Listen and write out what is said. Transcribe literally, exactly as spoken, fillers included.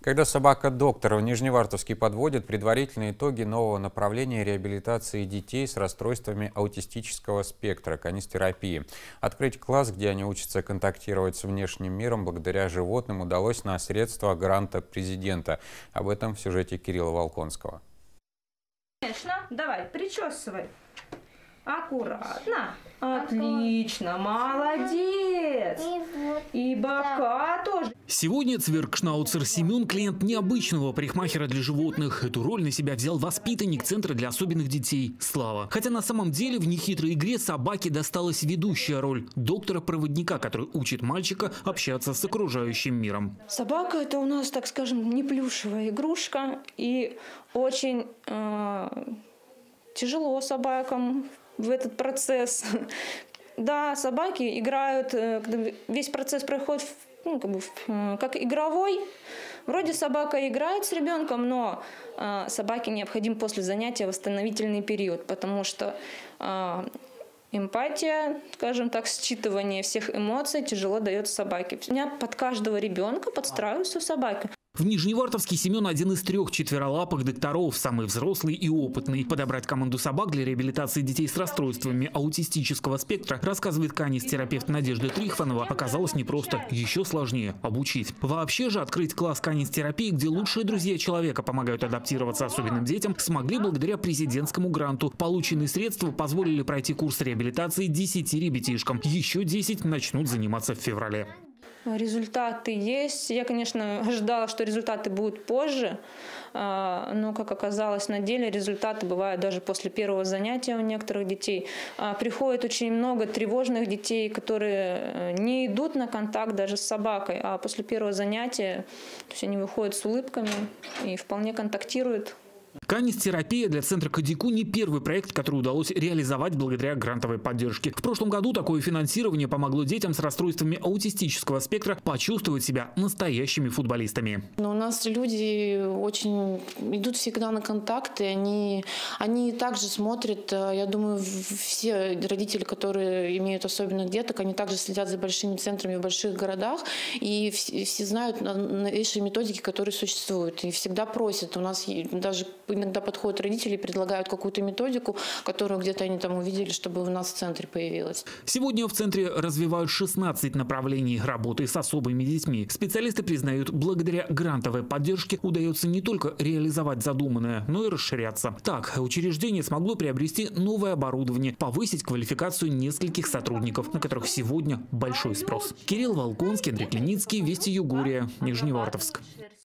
Когда собака доктора в Нижневартовске подводит предварительные итоги нового направления реабилитации детей с расстройствами аутистического спектра, канистерапии. Открыть класс, где они учатся контактировать с внешним миром благодаря животным, удалось на средства гранта президента. Об этом в сюжете Кирилла Волконского. Конечно, давай, причесывай. Аккуратно. Отлично, молодец. И бока тоже. Сегодня цвиркшнауцер Семен – клиент необычного парикмахера для животных. Эту роль на себя взял воспитанник Центра для особенных детей Слава. Хотя на самом деле в нехитрой игре собаке досталась ведущая роль – доктора-проводника, который учит мальчика общаться с окружающим миром. Собака – это у нас, так скажем, не плюшевая игрушка. И очень э, тяжело собакам в этот процесс. Да, собаки играют, когда весь процесс проходит ну, как, бы, как игровой. Вроде собака играет с ребенком, но э, собаке необходим после занятия восстановительный период, потому что э, эмпатия, скажем так, считывание всех эмоций тяжело дается собаке. У меня под каждого ребенка подстраиваются собаки. В Нижневартовске Семен один из трех четверолапых докторов, самый взрослый и опытный. Подобрать команду собак для реабилитации детей с расстройствами аутистического спектра, рассказывает канистерапевт Надежда Трихванова, оказалось непросто, еще сложнее обучить. Вообще же открыть класс канистерапии, где лучшие друзья человека помогают адаптироваться особенным детям, смогли благодаря президентскому гранту. Полученные средства позволили пройти курс реабилитации десяти ребятишкам. Еще десять начнут заниматься в феврале. Результаты есть. Я, конечно, ожидала, что результаты будут позже, но, как оказалось, на деле результаты бывают даже после первого занятия у некоторых детей. Приходит очень много тревожных детей, которые не идут на контакт даже с собакой, а после первого занятия то есть они выходят с улыбками и вполне контактируют. Канистерапия для центра Кадику не первый проект, который удалось реализовать благодаря грантовой поддержке. В прошлом году такое финансирование помогло детям с расстройствами аутистического спектра почувствовать себя настоящими футболистами. Но у нас люди очень идут всегда на контакты, они, они также смотрят, я думаю, все родители, которые имеют особенных деток, они также следят за большими центрами в больших городах и все, все знают новейшие методики, которые существуют, и всегда просят. У нас даже иногда подходят родители и предлагают какую-то методику, которую где-то они там увидели, чтобы у нас в центре появилась. Сегодня в центре развивают шестнадцать направлений работы с особыми детьми. Специалисты признают, благодаря грантовой поддержке удается не только реализовать задуманное, но и расширяться. Так, учреждение смогло приобрести новое оборудование, повысить квалификацию нескольких сотрудников, на которых сегодня большой спрос. Кирилл Волконский, Андрей Клиницкий, Вести Югория, Нижневартовск.